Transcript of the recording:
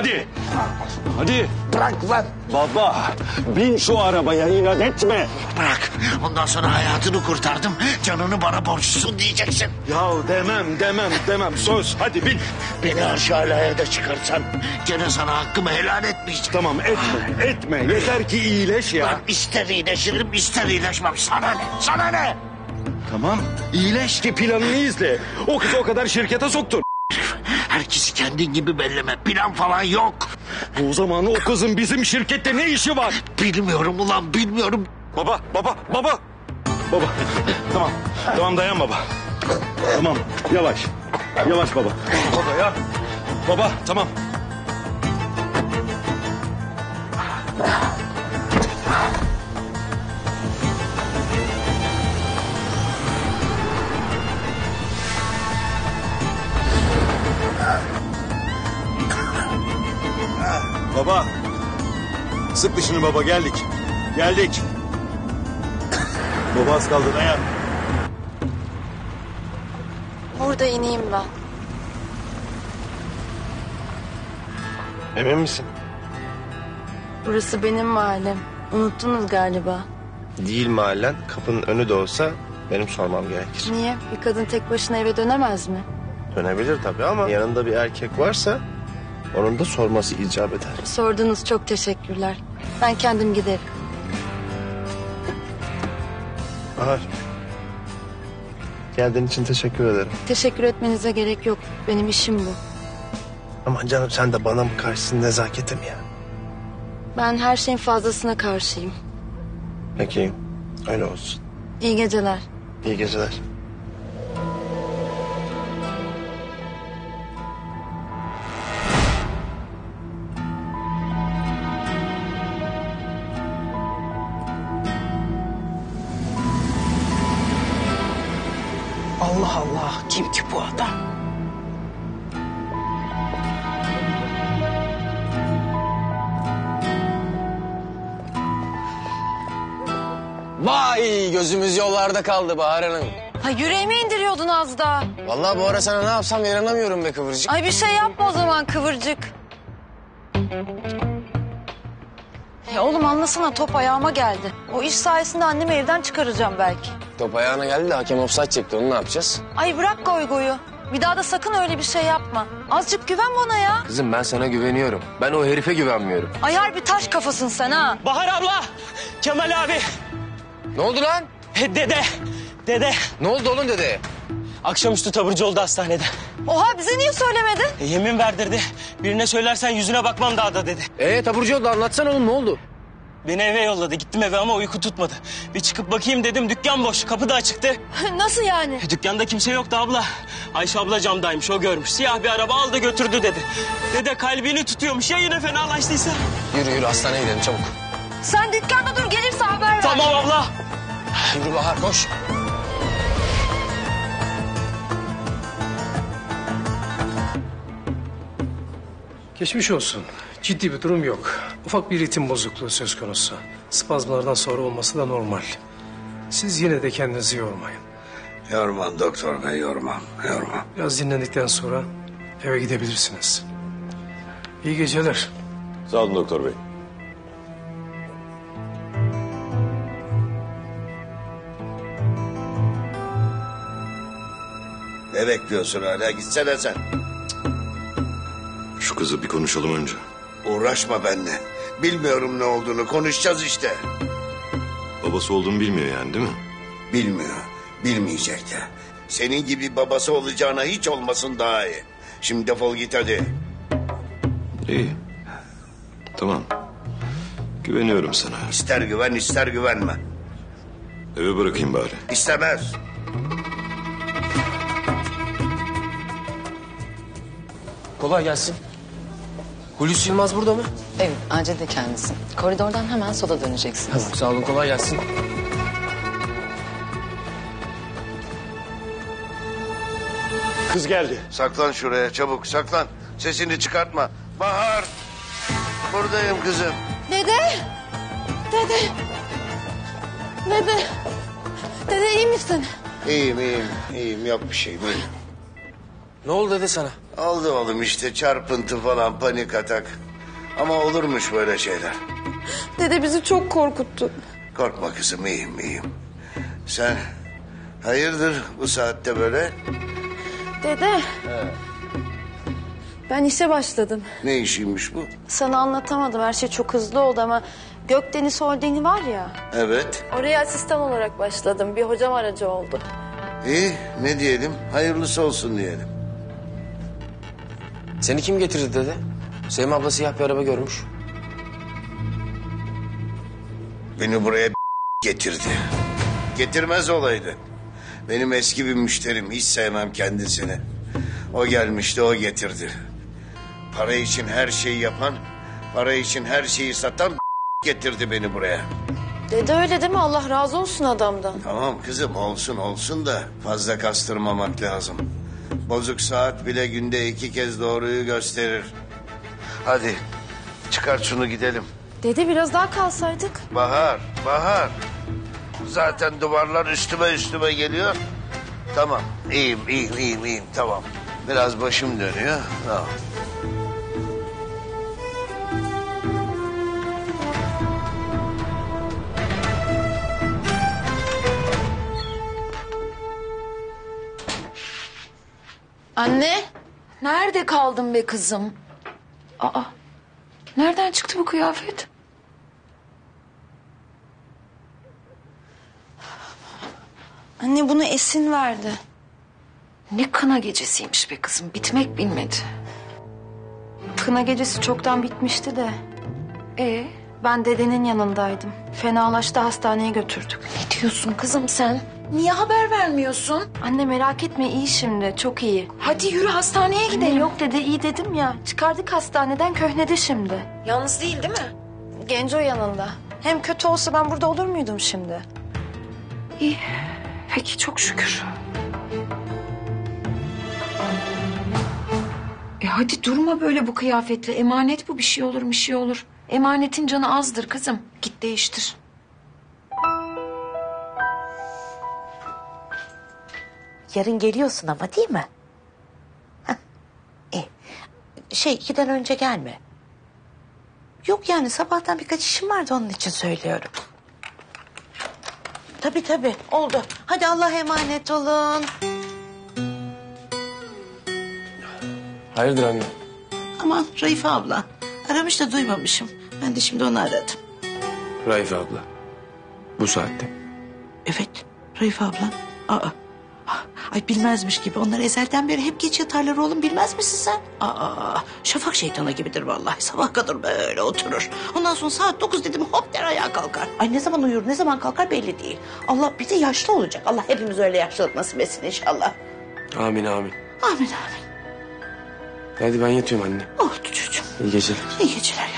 hadi. Hadi. Bırak lan. Baba, bin şu arabaya, inat etme. Bırak. Ondan sonra hayatını kurtardım. Canını bana borçlusun diyeceksin. Ya demem. Söz, hadi bin. Beni aşağıya da çıkarsan gene sana hakkımı helal etmeyeceğim. Tamam, etme. Yeter ki iyileş ya. Ben ister iyileşirim, ister iyileşmem. Sana ne? Sana ne? Tamam, iyileş ki planını izle. O kızı o kadar şirkete soktun. Herkesi kendin gibi belleme. Plan falan yok. O zaman o kızın bizim şirkette ne işi var? Bilmiyorum ulan, bilmiyorum. Baba. Tamam dayan baba. Tamam, yavaş baba. Baba ya. Baba, tamam. Baba. Sık dişini baba, geldik. Baba az kaldı, dayan. Burada ineyim ben. Emin misin? Burası benim mahallem. Unuttunuz galiba. Değil mahallen. Kapının önü de olsa benim sormam gerekir. Niye? Bir kadın tek başına eve dönemez mi? Dönebilir tabii ama yanında bir erkek varsa onun da sorması icap eder. Sordunuz, çok teşekkürler. Ben kendim giderim. Bahar. Geldiğin için teşekkür ederim. Teşekkür etmenize gerek yok. Benim işim bu. Aman canım sen de bana mı karşısın nezakete mi ya? Ben her şeyin fazlasına karşıyım. Peki öyle olsun. İyi geceler. İyi geceler. Allah Allah, kim ki bu adam? Vay gözümüz yollarda kaldı Bahar Hanım. Ha, yüreğime indiriyordun az daha. Vallahi bu ara sana ne yapsam yaranamıyorum be kıvırcık. Ay bir şey yapma o zaman kıvırcık. Ya oğlum anlasana, top ayağıma geldi. O iş sayesinde annemi evden çıkaracağım belki. Top ayağına geldi de hakem ofsayt çekti, onu ne yapacağız? Ay bırak goygoyu. Bir daha da sakın öyle bir şey yapma. Azıcık güven bana ya. Kızım ben sana güveniyorum. Ben o herife güvenmiyorum. Ay harbi taş kafasın sen ha. Bahar abla, Kemal abi, Ne oldu lan? dede. Ne oldu oğlum dede? Akşamüstü taburcu oldu hastanede. Oha, bize niye söylemedin? Yemin verdirdi. Birine söylersen yüzüne bakmam daha da dedi. Taburcu oldu, anlatsana oğlum ne oldu? Beni eve yolladı. Gittim eve ama uyku tutmadı. Bir çıkıp bakayım dedim, dükkan boş. Kapı da açıktı. Nasıl yani? Dükkanda kimse yoktu abla. Ayşe abla camdaymış, o görmüş. Siyah bir araba aldı götürdü dedi. Dede kalbini tutuyormuş, ya yine fenalaştıysa? Yürü hastaneye gidelim çabuk. Sen dükkanda dur, gelirse haber ver. Tamam abla. Yürü Bahar koş. Geçmiş olsun. Ciddi bir durum yok. Ufak bir ritim bozukluğu söz konusu. Spazmlardan sonra olması da normal. Siz yine de kendinizi yormayın. Yormam doktor bey, yormam. Biraz dinlendikten sonra eve gidebilirsiniz. İyi geceler. Sağ olun doktor bey. Ne bekliyorsun hala? Gitsene sen. Şu kızı bir konuşalım önce. Uğraşma benimle. Bilmiyorum ne olduğunu, konuşacağız işte. Babası olduğunu bilmiyor yani, değil mi? Bilmiyor, bilmeyecek de. Senin gibi babası olacağına hiç olmasın daha iyi. Şimdi defol git hadi. İyi. Tamam. Güveniyorum sana. İster güven, ister güvenme. Eve bırakayım bari. İstemez. Kolay gelsin. Hulusi Yılmaz burada mı? Evet, acilde kendisi. Koridordan hemen sola döneceksiniz. Tamam sağ olun, kolay gelsin. Kız geldi. Saklan şuraya çabuk, saklan. Sesini çıkartma. Bahar. Buradayım kızım. Dede. Dede iyi misin? İyiyim. Yok bir şey. Buyurun. Ne oldu dede sana? Oldu oğlum işte çarpıntı falan, panik atak. Ama olurmuş böyle şeyler. Dede bizi çok korkuttu. Korkma kızım, iyiyim. Sen hayırdır bu saatte böyle? Dede. Ben işe başladım. Ne işiymiş bu? Sana anlatamadım. Her şey çok hızlı oldu ama Gökdeniz Holding'i var ya. Evet. Oraya asistan olarak başladım. Bir hocam aracı oldu. İyi, ne diyelim? Hayırlısı olsun diyelim. Seni kim getirdi dede? Sevim abla siyah bir araba görmüş. Beni buraya getirdi. Getirmez olaydı. Benim eski bir müşterim, hiç sevmem kendisini. O gelmişti, o getirdi. Para için her şeyi yapan, para için her şeyi satan getirdi beni buraya. Dede öyle değil mi? Allah razı olsun adamdan. Tamam kızım, olsun da fazla kastırmamak lazım. Bozuk saat bile günde 2 kez doğruyu gösterir. Hadi çıkart şunu gidelim. Dede biraz daha kalsaydık. Bahar. Zaten duvarlar üstüme geliyor. Tamam, iyiyim, tamam. Biraz başım dönüyor. Tamam. Anne, nerede kaldın be kızım? Aa, nereden çıktı bu kıyafet? Anne bunu Esin verdi. Ne kına gecesiymiş be kızım, bitmek bilmedi. Kına gecesi çoktan bitmişti de. Ben dedenin yanındaydım. Fenalaştı, hastaneye götürdük. Ne diyorsun kızım sen? Niye haber vermiyorsun? Anne merak etme, iyi şimdi, çok iyi. Hadi yürü hastaneye Anne gidelim. yok dede, iyi dedim ya. Çıkardık hastaneden, köhnede şimdi. Yalnız değil mi? Genco yanında. Hem kötü olsa ben burada olur muydum şimdi? İyi, peki çok şükür. Hadi durma böyle bu kıyafetle. Emanet bu, bir şey olur. Emanetin canı azdır kızım. Git değiştir. Yarın geliyorsun ama değil mi? Heh. 2'den önce gelme. Yok yani sabahtan birkaç işim vardı, onun için söylüyorum. Tabii oldu. Hadi Allah'a emanet olun. Hayırdır anne? Aman Raife abla. Aramış da duymamışım. Ben de şimdi onu aradım. Raife abla. Bu saatte. Evet Raife abla. Aa. Ay bilmezmiş gibi. Onlar ezelden beri hep geç yatarlar oğlum. Bilmez misin sen? Şafak şeytanı gibidir vallahi. Sabah kadar böyle oturur. Ondan sonra saat 9 dedim hop der ayağa kalkar. Ay ne zaman uyur ne zaman kalkar belli değil. Allah bir de yaşlı olacak. Allah hepimiz öyle yaşlılık nasip etsin inşallah. Amin. Amin. Hadi ben yatıyorum anne. Oldu çocuğum. İyi geceler. İyi geceler.